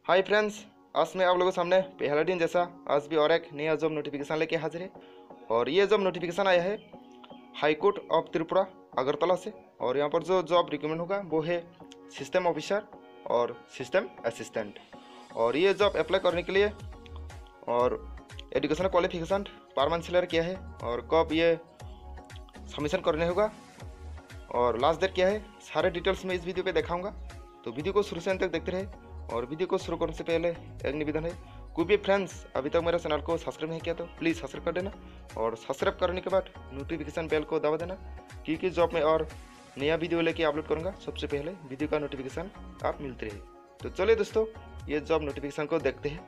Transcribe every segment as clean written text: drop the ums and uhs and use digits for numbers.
Hi friends, आज मैं आप लोगों के सामने पहला दिन जैसा आज भी और एक नया जॉब नोटिफिकेशन लेके हाजिर है। और ये जॉब नोटिफिकेशन आया है high court of Tripura Agartala से। और यहाँ पर जो जॉब रिक्रूटमेंट होगा वो है सिस्टम ऑफिसर और सिस्टम असिस्टेंट। और ये जॉब अप्लाई करने के लिए और एजुकेशनल क्वालिफिकेशन परमानेंट सैलरी क्या है और कब ये सबमिशन करने होगा और लास्ट डेट क्या है, सारे डिटेल्स मैं इस वीडियो पे दिखाऊंगा। तो वीडियो को शुरू से अंत तक देखते रहे। और वीडियो को शुरू करने से पहले एक निवेदन है, कोई भी फ्रेंड्स अभी तक मेरे चैनल को सब्सक्राइब नहीं किया तो प्लीज़ सब्सक्राइब कर देना और सब्सक्राइब करने के बाद नोटिफिकेशन बेल को दबा देना, क्योंकि जॉब में और नया वीडियो लेके अपलोड करूँगा सबसे पहले वीडियो का नोटिफिकेशन आप मिलते रहे। तो चलिए दोस्तों, ये जॉब नोटिफिकेशन को देखते हैं।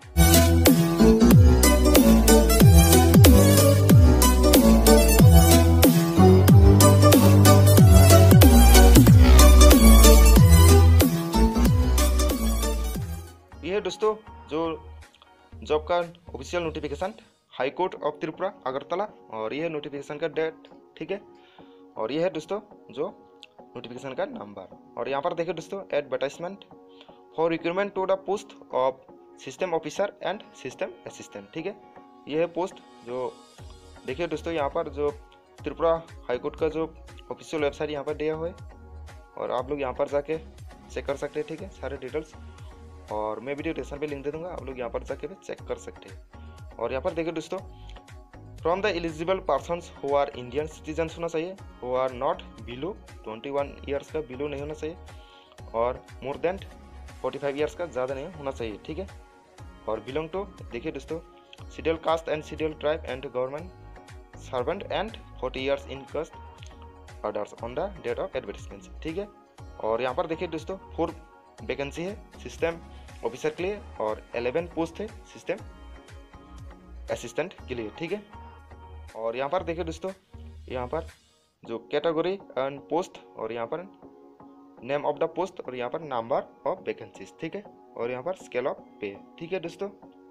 ये है दोस्तों जो जॉब का official notification high court of Tripura Agartala, और ये है नोटिफिकेशन का डेट, ठीक है। और ये है दोस्तों जो नोटिफिकेशन का नंबर। और यहाँ पर देखिए दोस्तों, advertisement for recruitment to the post of system officer and system assistant, ठीक है। ये है पोस्ट जो देखिए दोस्तों, यहाँ पर जो त्रिपुरा हाई कोर्ट का जो ऑफिशियल वेबसाइट यहाँ पर दिया हुआ है और आप लोग यहाँ पर जाके चेक कर सकते हैं, ठीक है, सारे डिटेल्स। और मैं वीडियो डिस्क्रिप्शन पे लिंक दे दूंगा, आप लोग यहाँ पर जाके भी चेक कर सकते हैं। और यहाँ पर देखिए दोस्तों, from the eligible persons who are Indian citizens होना चाहिए, who are not below 21 years का बिलो नहीं होना चाहिए और मोर देन 45 ईयर्स का ज़्यादा नहीं होना चाहिए, ठीक है। और बिलोंग टू देखिए दोस्तों, schedule caste and schedule tribe and government servant and 40 years in caste orders on the date of advertisement, ठीक है। और यहाँ पर देखिए दोस्तों 4 वैकेंसी है सिस्टम ऑफिसर के लिए और 11 पोस्ट है सिस्टम असिस्टेंट के लिए, ठीक है। और यहाँ पर देखिए दोस्तों, यहाँ पर जो कैटेगरी एंड पोस्ट और यहाँ पर नेम ऑफ द पोस्ट और यहाँ पर नंबर ऑफ वैकेंसीज, ठीक है। और यहाँ पर स्केल ऑफ पे, ठीक है दोस्तों।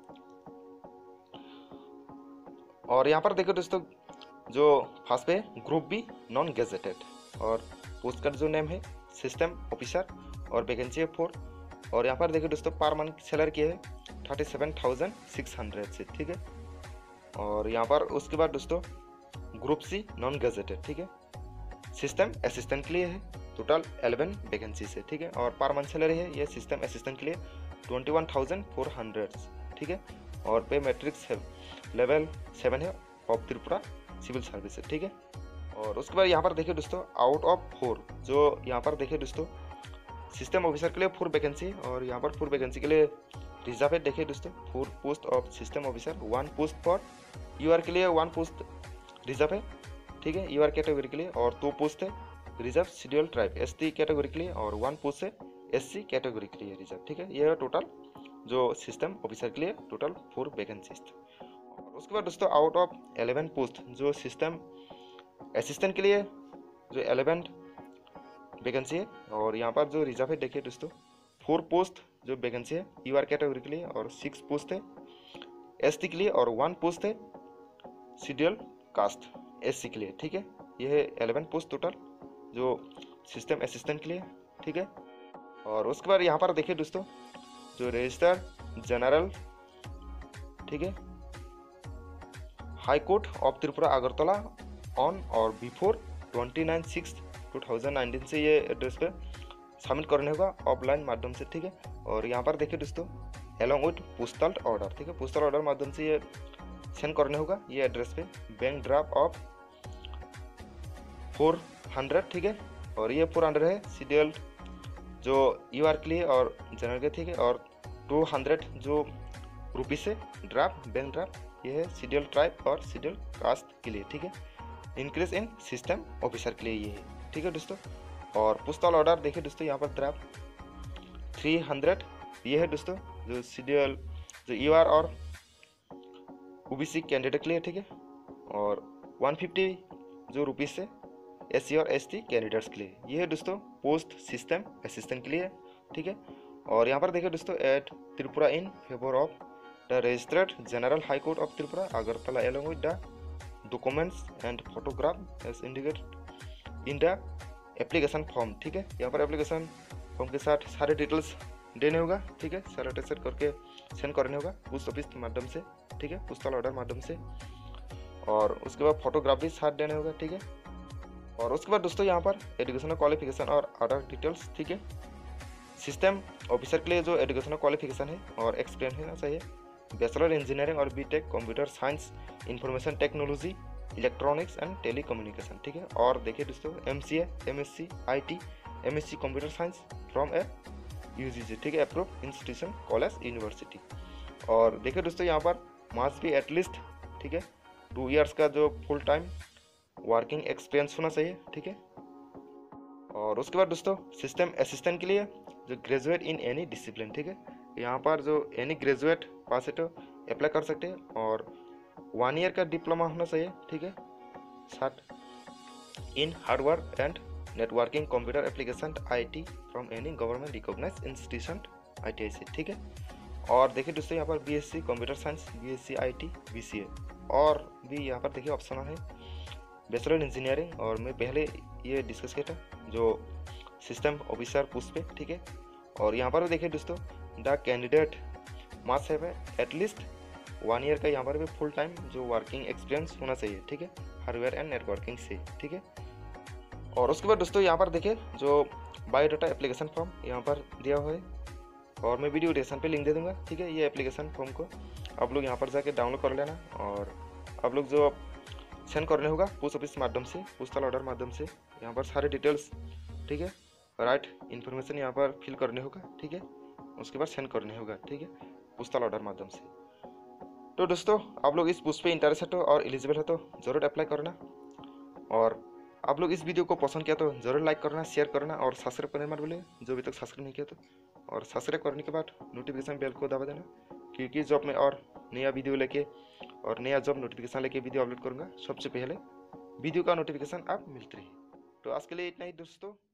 और यहाँ पर देखिए दोस्तों, जो first pay group B non gazetted और पोस्ट का जो नेम है सिस्टम ऑफिसर और वैकेंसी है 4। और यहाँ पर देखिए दोस्तों, पर मंथ सैलरी की है 37,600 से, ठीक है। और यहाँ पर उसके बाद दोस्तों ग्रुप सी नॉन गेजेटेड, ठीक है, सिस्टम असिस्टेंट के लिए है टोटल 11 वैकेंसी से, ठीक है। और पर मंथ सैलरी है ये सिस्टम असिस्टेंट के लिए 21,400, ठीक है। और पे मैट्रिक्स है लेवल 7 है ऑफ त्रिपुरा सिविल सर्विस, ठीक है। और उसके बाद यहाँ पर देखिए दोस्तों, आउट ऑफ 4 जो यहाँ पर देखिए दोस्तों, सिस्टम ऑफिसर के लिए 4 वैकेंसी और यहाँ पर 4 वैकेंसी के लिए रिजर्व है, देखिए दोस्तों 4 post of system officer, 1 post for UR के लिए 1 पोस्ट रिजर्व है, ठीक है, यूआर कैटेगरी के लिए। और 2 पोस्ट है reserve schedule tribe ST category के लिए और 1 पोस्ट है एससी कैटेगरी के लिए रिजर्व, ठीक है। यह टोटल जो सिस्टम ऑफिसर के लिए टोटल 4 वैकेंसीज। और उसके बाद दोस्तों आउट ऑफ 11 पोस्ट जो सिस्टम असिस्टेंट के लिए जो 11 वैकेंसी है और यहाँ पर जो रिजर्व है देखिए दोस्तों 4 पोस्ट जो वैकेंसी है यूआर कैटेगरी के लिए और 6 पोस्ट है एसटी के लिए और 1 पोस्ट है शेड्यूल कास्ट एससी के लिए, ठीक है। ये है 11 पोस्ट टोटल जो सिस्टम असिस्टेंट के लिए, ठीक है। और उसके बाद यहाँ पर देखिए दोस्तों, जो रजिस्टर जनरल, ठीक है, high court of Tripura Agartala on और बिफोर 29/6/2019 से ये एड्रेस पे सबमिट करने होगा ऑफलाइन माध्यम से, ठीक है। और यहाँ पर देखिए दोस्तों एलोंग विथ पोस्टल ऑर्डर, ठीक है, पोस्टल ऑर्डर माध्यम से ये सेंड करने होगा ये एड्रेस पे बैंक ड्राफ्ट ऑफ 400, ठीक है। और ये 400 है शेड्यूल जो यूआर के लिए और जनरल के, ठीक है। और 200 जो रुपीज से ड्राफ्ट बैंक ड्राफ्ट ये है शेड्यूल ट्राइब और शेड्यूल कास्ट के लिए, ठीक है। इंक्रीज इन सिस्टम ऑफिसर के लिए ये है, ठीक है दोस्तों। और पोस्टल ऑर्डर देखिए दोस्तों, यहाँ पर ड्राफ्ट 300 ये है दोस्तों जो शेड्यूल जो यूआर और ओबीसी कैंडिडेट के लिए, ठीक है। और 150 जो रुपीज से एससी और एसटी कैंडिडेट्स के लिए ये है दोस्तों पोस्ट सिस्टम असिस्टेंट के लिए, ठीक है। और यहाँ पर देखिए दोस्तों, at Tripura in favour of the registered general high court of Tripura Agartala along with the documents and photograph as indicated in the application form, ठीक है। यहाँ पर एप्लीकेशन फॉर्म के साथ सारे डिटेल्स देने होगा, ठीक है, सैनिटाइजर करके सेंड करने होगा पोस्ट ऑफिस के माध्यम से, ठीक है, पोस्टल ऑर्डर माध्यम से। और उसके बाद फोटोग्राफ भी साथ देने होगा, ठीक है। और उसके बाद दोस्तों यहाँ पर एजुकेशनल क्वालिफिकेशन और अदर डिटेल्स, ठीक है। सिस्टम ऑफिसर के लिए जो एजुकेशनल क्वालिफिकेशन है और एक्सपीरियंस होना चाहिए, बैचलर इंजीनियरिंग और BTech computer science, information technology, electronics and telecommunication, ठीक है। और देखिए दोस्तों MCA, MSc IT, MSc computer science from a UGC, ठीक है, अप्रूव इंस्टीट्यूशन, कॉलेज, यूनिवर्सिटी। और देखिए दोस्तों यहाँ पर मस्ट बी एटलीस्ट, ठीक है, 2 इयर्स का जो फुल टाइम वर्किंग एक्सपीरियंस होना चाहिए, ठीक है। और उसके बाद दोस्तों सिस्टम असिस्टेंट के लिए जो ग्रेजुएट इन एनी डिसिप्लिन, ठीक है, यहाँ पर जो एनी ग्रेजुएट पास है तो अप्लाई कर सकते हैं। और 1 ईयर का डिप्लोमा होना चाहिए, ठीक है, साथ in hardware and networking computer application IT from any government recognised institution ITI से, ठीक है। और देखिए दोस्तों यहाँ पर BSc computer science, BSc IT, BCA और भी यहाँ पर देखिए ऑप्शन है बैचलर इंजीनियरिंग, और मैं पहले ये डिस्कस किया था जो सिस्टम ऑफिसर पोस्ट पे, ठीक है। और यहाँ पर भी देखिए दोस्तों the candidate must have at least 1 year का यहाँ पर भी फुल टाइम जो वर्किंग एक्सपीरियंस होना चाहिए, ठीक है, हार्डवेयर एंड नेटवर्किंग से, ठीक है। और उसके बाद दोस्तों यहाँ पर देखिए जो बायोडाटा एप्लीकेशन फॉर्म यहाँ पर दिया हुआ है, और मैं वीडियो डिस्क्रिप्शन पे लिंक दे दूँगा, ठीक है। ये एप्लीकेशन फॉर्म को आप लोग यहाँ पर जाके डाउनलोड कर लेना, और आप लोग जो सेंड करने होगा पोस्ट ऑफिस माध्यम से, पोस्टल ऑर्डर माध्यम से, यहाँ पर सारे डिटेल्स, ठीक है, राइट इन्फॉर्मेशन यहाँ पर फिल करने होगा, ठीक है। उसके बाद सेंड करने होगा, ठीक है, पोस्टल ऑर्डर माध्यम से। तो दोस्तों आप लोग इस पोस्ट पे इंटरेस्टेड हो और एलिजिबल हो तो ज़रूर अप्लाई करना। और आप लोग इस वीडियो को पसंद किया तो ज़रूर लाइक करना, शेयर करना और सब्सक्राइब करने मत भूलिए जो अभी तक सब्सक्राइब नहीं किया तो। और सब्सक्राइब करने के बाद नोटिफिकेशन बेल को दबा देना, क्योंकि जब मैं और नया वीडियो लेके और नया जब नोटिफिकेशन लेके वीडियो अपलोड करूँगा सबसे पहले वीडियो का नोटिफिकेशन आप मिलते रहे। तो आज के लिए इतना ही दोस्तों।